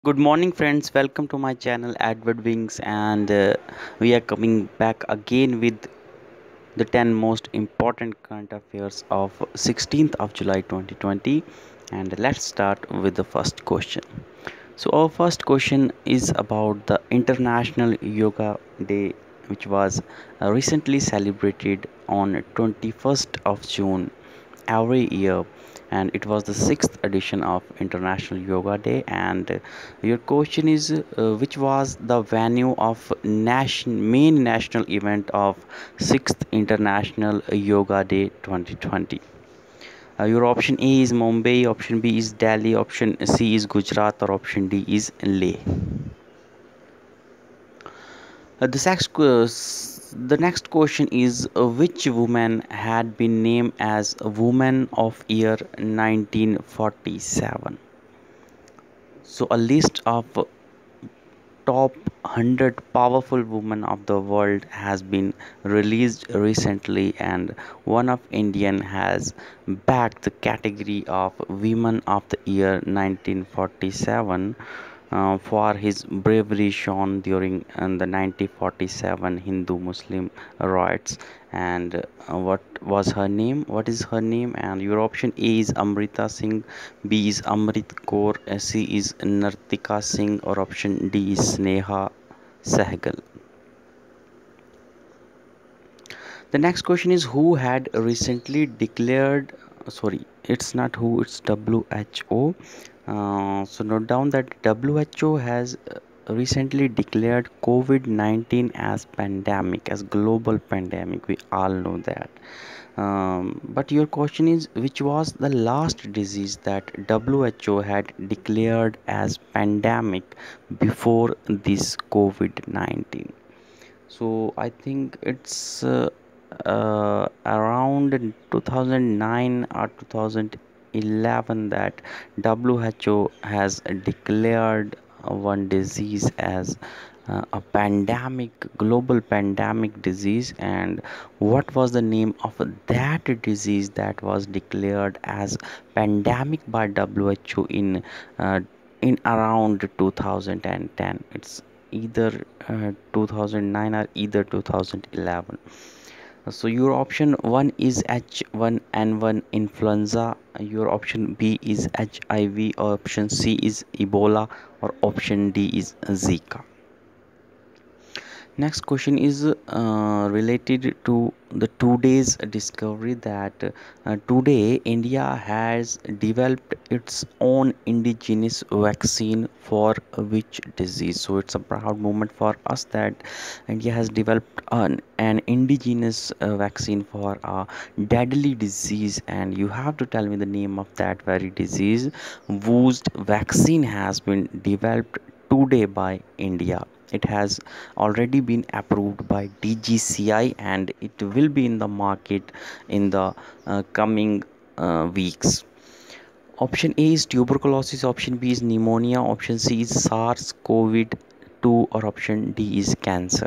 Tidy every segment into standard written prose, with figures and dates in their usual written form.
Good morning, friends. Welcome to my channel, Adward Wings, and we are coming back again with the 10 most important current affairs of 16th of July 2020. And let's start with the first question. So, our first question is about the International Yoga Day, which was recently celebrated on 21st of June every year, and it was the sixth edition of International Yoga Day. And your question is, which was the venue of main national event of sixth International Yoga Day 2020? Your option A is Mumbai, option B is Delhi, option C is Gujarat, or option D is Leh. The next question is, which woman had been named as Woman of Year 1947? So, a list of top 100 powerful women of the world has been released recently, and one of Indian has backed the category of Women of the Year 1947 for his bravery shown during the 1947 Hindu-Muslim riots. And what was her name? What is her name? And your option A is Amrita Singh, B is Amrit Kaur, C is Nartika Singh, or option D is Sneha Sehgal. The next question is, who had recently declared, sorry, it's not who, it's WHO. So note down that WHO has recently declared COVID-19 as pandemic, as global pandemic. We all know that. But your question is, which was the last disease that WHO had declared as pandemic before this COVID-19? So I think it's around 2009 or 2011 that WHO has declared one disease as a pandemic, global pandemic disease. And what was the name of that disease that was declared as pandemic by WHO uh, in around 2010? It's either 2009 or either 2011. So your option 1 is H1N1 influenza, your option B is HIV, option C is Ebola, or option D is Zika. Next question is related to the today's discovery that today India has developed its own indigenous vaccine for which disease. So it's a proud moment for us that India has developed an indigenous vaccine for a deadly disease. And you have to tell me the name of that very disease whose vaccine has been developed today by India. It has already been approved by DGCI, and it will be in the market in the coming weeks. Option A is tuberculosis, option B is pneumonia, option C is SARS CoV 2, or option D is cancer.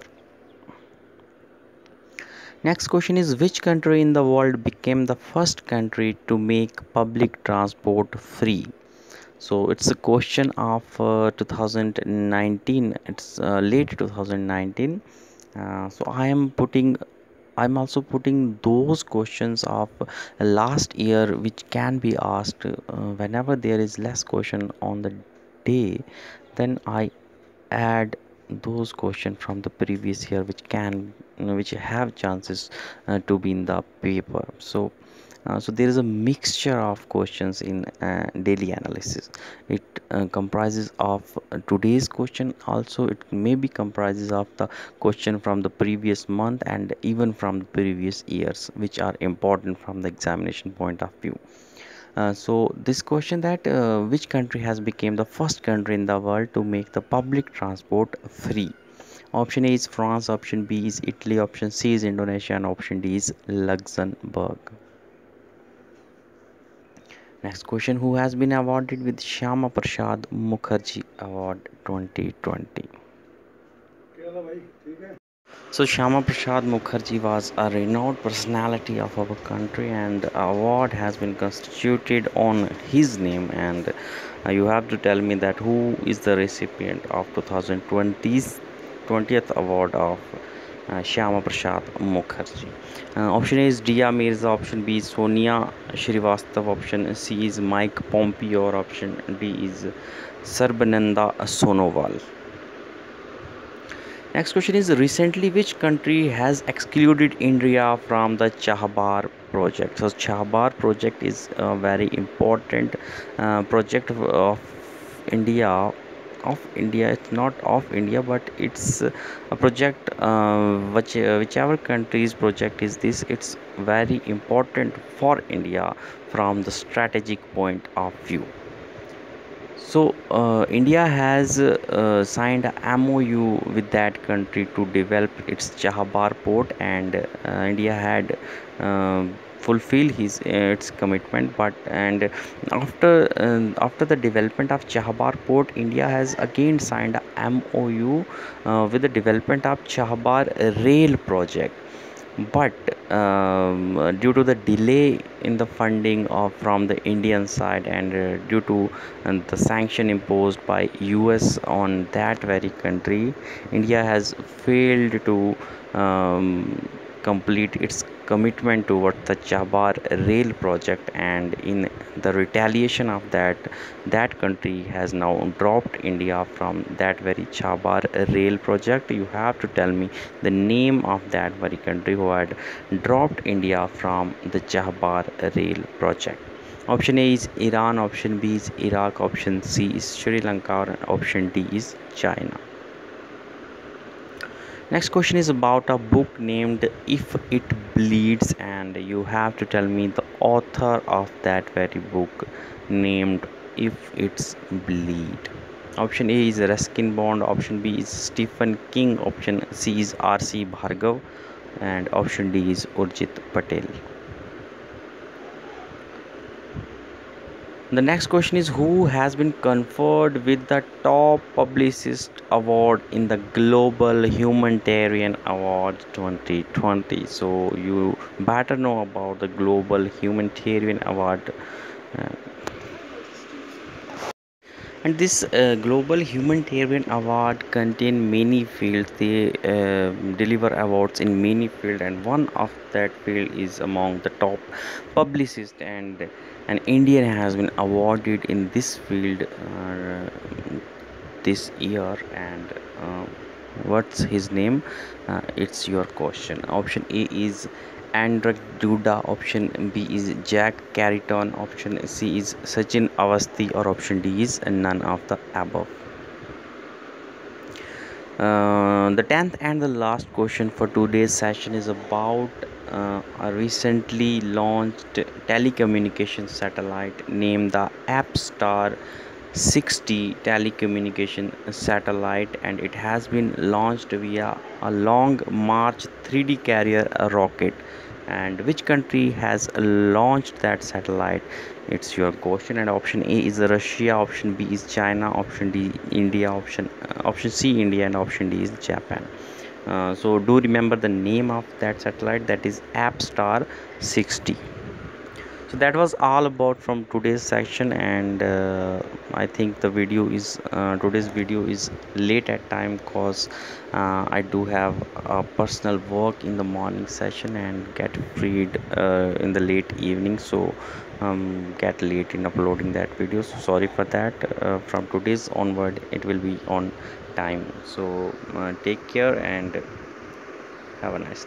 Next question is, which country in the world became the first country to make public transport free? So it's a question of 2019. It's late 2019. So I'm also putting those questions of last year which can be asked whenever there is less question on the day. Then I add those questions from the previous year which have chances to be in the paper. So there is a mixture of questions in daily analysis. It comprises of today's question, also it may be comprises of the question from the previous month and even from the previous years, which are important from the examination point of view. So this question that which country has become the first country in the world to make the public transport free? Option A is France, option B is Italy, option C is Indonesia, and option D is Luxembourg. Next question, who has been awarded with Shyama Prasad Mukherjee Award 2020? So Shyama Prasad Mukherjee was a renowned personality of our country, and the award has been constituted on his name. And You have to tell me that who is the recipient of 2020th award of Shyama Prasad Mukherjee. Option A is Dia Mirza, option B is Sonia Srivastav, option C is Mike Pompeo, or option D is Sarbananda Sonowal. Next question is, recently which country has excluded India from the Chahbar project? So Chahbar project is a very important project of India. Of India, it's not of India, but it's a project whichever country's project is this. It's very important for India from the strategic point of view. So, India has signed a MOU with that country to develop its Chahabar port, and India had fulfilled his its commitment. But and after the development of Chahabar port, India has again signed a MOU with the development of Chahabar rail project, but due to the delay in the funding of from the Indian side, and due to the sanction imposed by US on that very country, India has failed to complete its commitment towards the Chabar rail project, and in the retaliation of that, that country has now dropped India from that very Chabar rail project. You have to tell me the name of that very country who had dropped India from the Chabar rail project. Option A is Iran, option B is Iraq, option C is Sri Lanka, or option D is China. Next question is about a book named If It Bleeds, and you have to tell me the author of that very book named If It's Bleed. Option A is Ruskin Bond, option B is Stephen King, option C is R.C. Bhargav, and option D is Urjit Patel. The next question is, who has been conferred with the top publicist award in the Global Humanitarian Award 2020? So you better know about the Global Humanitarian Award. Uh, and this Global Humanitarian Award contain many fields. They deliver awards in many fields, and one of that field is among the top publicist, and an Indian has been awarded in this field this year. And what's his name? It's your question. Option A is Andrzej Duda, option B is Jack Carrington, option C is Sachin Awasthi, or option D is none of the above. The 10th and the last question for today's session is about a recently launched telecommunication satellite named the AppStar 60 telecommunication satellite, and it has been launched via a Long March 3D carrier rocket. And which country has launched that satellite? It's your question. And option A is Russia, option B is China, option D India, option C India, and option D is Japan. So do remember the name of that satellite, that is AppStar 60. So that was all about from today's section, and I think the video is today's video is late at time, because I do have a personal work in the morning session and get freed in the late evening, so get late in uploading that video. So sorry for that. From today's onward it will be on time. So take care and have a nice